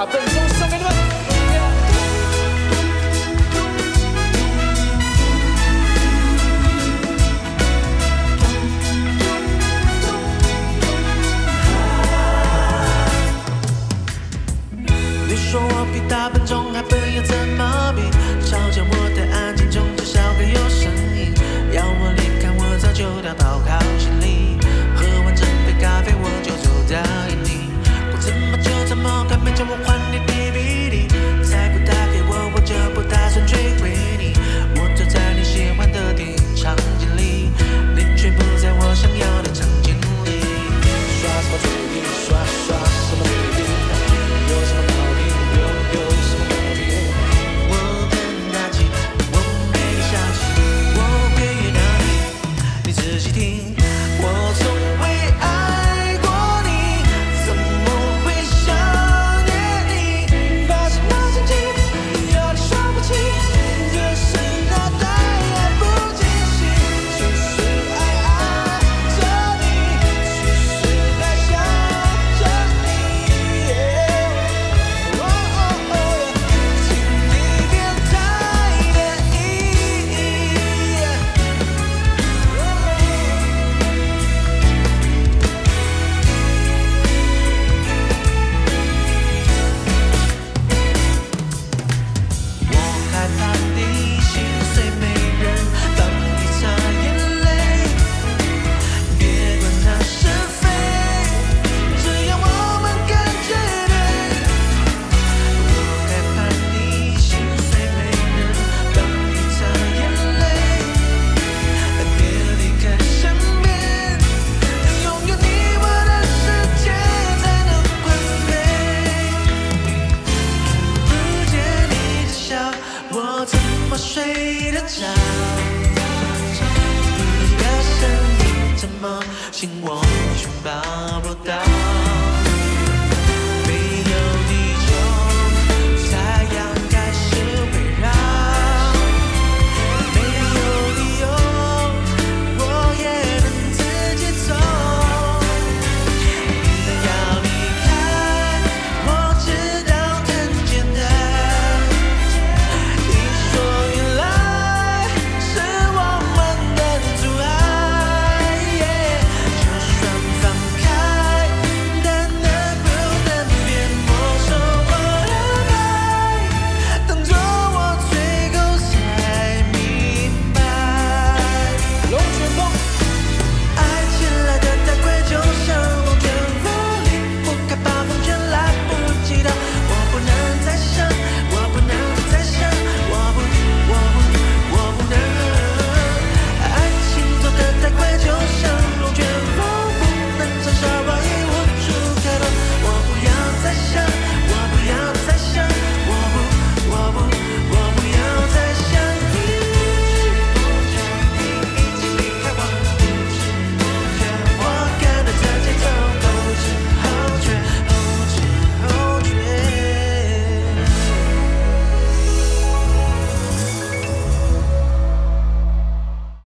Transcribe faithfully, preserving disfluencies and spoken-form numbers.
分钟送给你们。 你说我比大笨钟还笨，要怎么比？嘲笑我的安静中至少该有声音。要我离开，我早就掉到靠心里。喝完这杯咖啡，我就走到眼里。过这么久，怎么还没叫我还你 D V D？ 再不打给我，我就不打算追回你。我走在你喜欢的电影场景里，你却不在我想要的场景里。 刷什么嘴皮？刷刷什么嘴皮？有什么毛病？有有什么毛病？ 我很大气，我没小气，我会原谅你。你仔细听，我从未爱过你，怎么会想念你？ 发现那心情有点说不清，只是脑袋来不及醒。其实爱爱着你，其实爱想着你。哦哦哦，请你别太在意。 我害怕你心碎没人帮你擦眼泪，别管它是非，只要我们感觉对。我害怕你心碎没人帮你擦眼泪，别离开身边，拥有你我的世界才能完美。不见你的笑，我怎么睡得着？你的声音怎么醒我却抱不到？